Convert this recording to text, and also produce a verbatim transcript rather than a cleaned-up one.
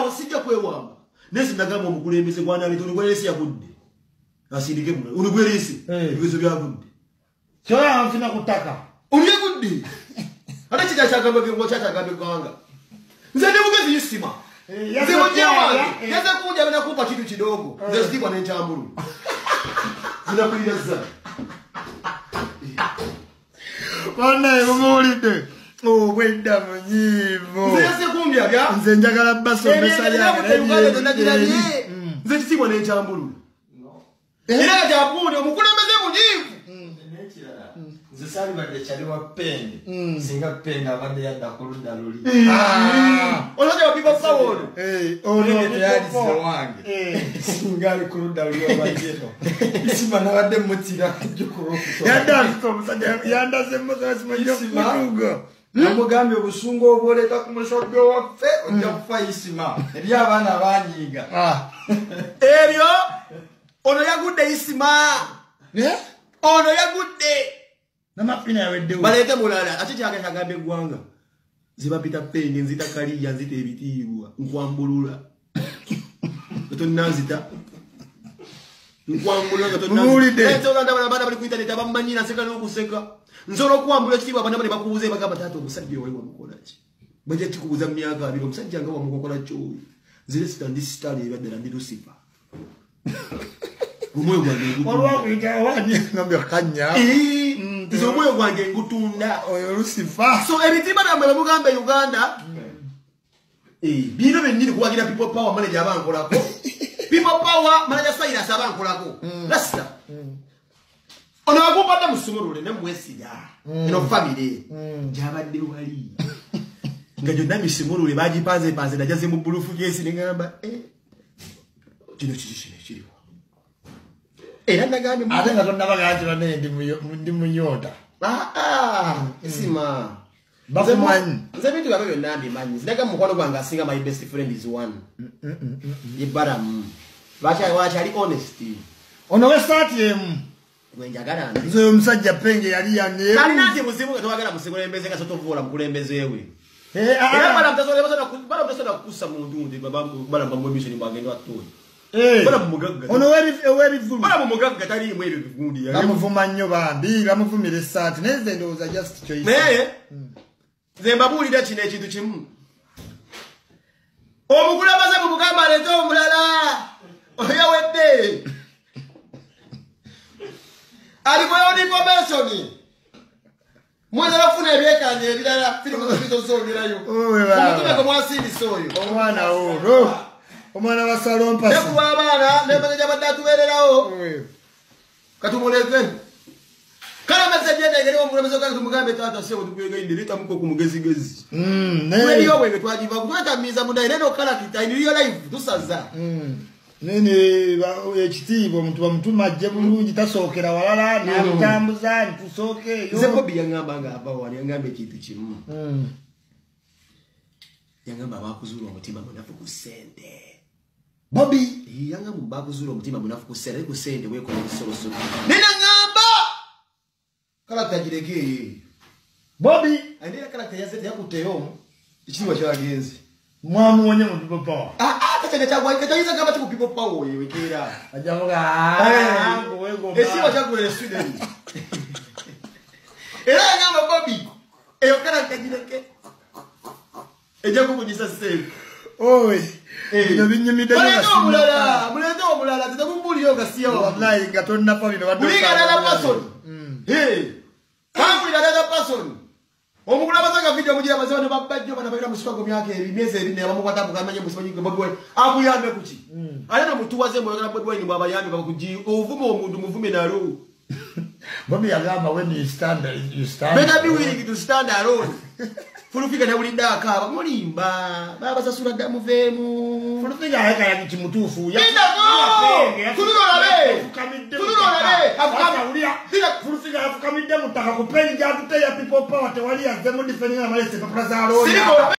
awo sijja kwewamba nesi ndagamba omukulembeze gwana ali tuli kwelesi yakudde asindike muno uli kwelesi ebigezo byagudde kyoya amfina kutaka uli yakudde ate kija kyagamba ngo kyagamba gwanga nze ndi mugezi yisima nze mujyawange yaza kuja bina kupa kitu kidogo nze sikwa n'enkyambulu zinakulira za Bonna ebumulidde obwedda munyiivu nze yase kumbya bya nze njagala basomesa lyabwe nze kisibwa n'enkyambulu era jabundi omukulembeze munyiivu nze sali badde kyali wa pende singa pende abadde yadda ku ludda luli olwoja wapipa pawolo ono yali sewange singa ali ku ludda luli obajeno isima nabadde mutira jukurokuto yadda omusajja yandaze mmosa simanyokutuga namugambye obusungu obwoleka ku musoddo waffe ojja kufa isima eri abaana banyiiga ebyo ono yagudde isima ono yagudde namapina yaweddewo baleete mulala ate kyagambye eggwanga zibapita pende nzita kaliya nzita ebitiibwa nkwambulula tonnanzita nkwambulula tonnanzitabaana bali ku internet abamumanyira nseka n'okuseka nsobola okuwambula ekitiibwa abaana bane bakubuuza bagamba taata omusajja owayi wamukolaki bajja kikubuuza mu myaka abiri omusajja nga wamukokola kyoyo nzire sita ndi sitaali ebaddala ndi lusifa omwoyo gwange olwakuyita awani ngambye kanya nze omwoyo gwange ngutunda oyo lusifa so ebitimba byammwe bemugamba e Uganda bino bennyini kuwagira people power manager abankolako people power manager Cyrus abankolako lasita ono wakupadde mu ssomero ne mwesiga eno family gyabadde wali nga gyonna misimulule bagipanze panze najaze mu bulufu gyesi neŋamba kino kiki kino kiriwo era nagambye ate nga tonnabagakira naye ndi munyota isima bakumanyi nze bintu byabwe byonna mbimanyi zinaga mukwano gwange asinga my best friend is one ibaramu wakyali honesty ono wesaati emu gwenjagala nze omusajja penge yali yange kalina nti muzibu nga towagala musikulembeze nga sotovuula mukulembeze we era bala mutasobola kukussa muntu nti balamba mu emission bwagenda wattuuli bala mu mugagga ono werivulu bala mu mugagga taliimu ebyo bigundi bamuvuma nnyo bambi bamuvumira essaati naye nze ndowooza just choice naye nze mbabuulira kino ekintu kimu omukulembeze mu mugamba aleete omulala oyawedde alikoyo information mwezala kufuna ebyekanja ebirala firikuzozongerayo omutube gwe mwasindisa oyo omwana ono omwana wa salompasi nekuwa abaana nemanya badde atubeererawo katumuleke kale mesejendegeri omukulembeze kale tumugambe taata sebo tukwegainde letamuko ku mugezigezi eriyo bwenge twagiva kutwetamiiza mudayi neno kalakita iniyo live tusaza nene ekitiibwa omuntu bamutuma ajje bulungi tasookera walala namutambuza ntusooke nze bobi yaŋŋamba nga ava wali yaŋŋamba ekintu kimu yaŋŋamba abakuzuula omutima munafu ku ssente bobi yaŋŋamba bakuzuula omutima munafu ku ssente ku ssente weekola ebisolosolo nena ŋŋamba kalakita gireke bobi andera kalakita yazze teyakutteyo ekitiibwa kyagenzi mwamuwonye mu people power kachanga chagwa kachaiza kama chiku people power yewe kera ajavuga ngo wengo esiwa chagwa le Sweden era ngamba bobi eyo kana kajireke eja kukujisa save owe bino binyimide mulendo mulala mulendo mulala tutakumbuli yo gasiya wallahi gatonna pa bino badde mulika dala person hey kangu dala person omukulembeze nga video mugira bazaba ne babajjo bana baira musikago myaka ebimyezi ebine abamukwata bukamanye musimanyi bodwe akuyambe kuki ale no mutuwaze moyagala bodwe ni baba yambe bakuji ovume omundu muvume nalo bobi yagamba when you stand you stand better be willing to stand alone fulufika na ulinda akaba mulimba baba sasura damu vemu fulufika heka ya kimutufu ya tulula le tulula le afukama ulia bila fulufika afukamide mutaka kupenja atute ya people power te wali ya vemu defending na malese papra za alone